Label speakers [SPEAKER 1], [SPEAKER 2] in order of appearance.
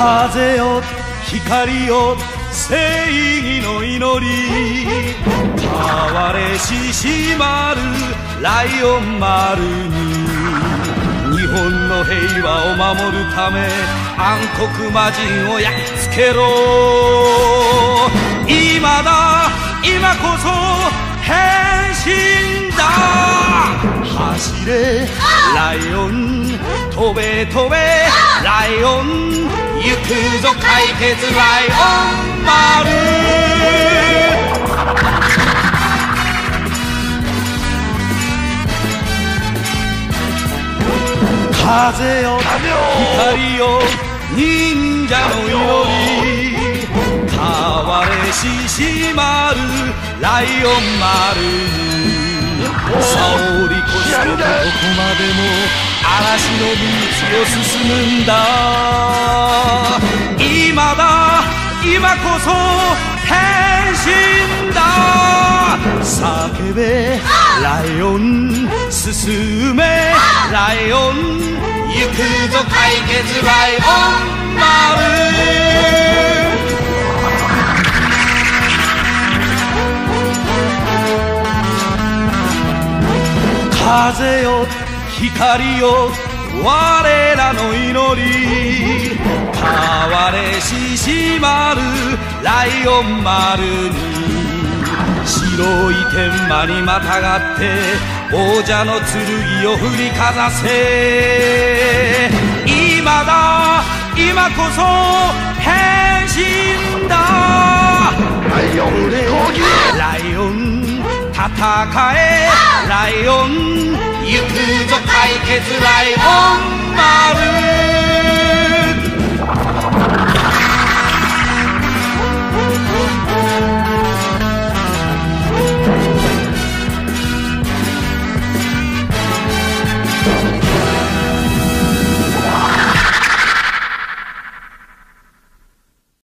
[SPEAKER 1] 風よ光よ正義の祈り、哀れししまるライオン丸に、日本の平和を守るため暗黒魔人をやっつけろ。今だ今こそ変身だ。走れライオン、飛べ飛べライオン、行くぞ解決ライオン丸。風よ光よ忍者の祈り、哀れししまるライオン丸に、さおり越してどこまでも嵐の道を進むんだ。今だ今こそ変身だ。叫べライオン、進めライオン、行くぞ解決ライオン丸。風よ光よ我らの祈り、哀れししまるライオン丸に、白い天馬にまたがって王者の剣を振りかざせ。今だ今こそ変身だ。ライオンライオン戦えライオン、行くぞ解決ライオン丸。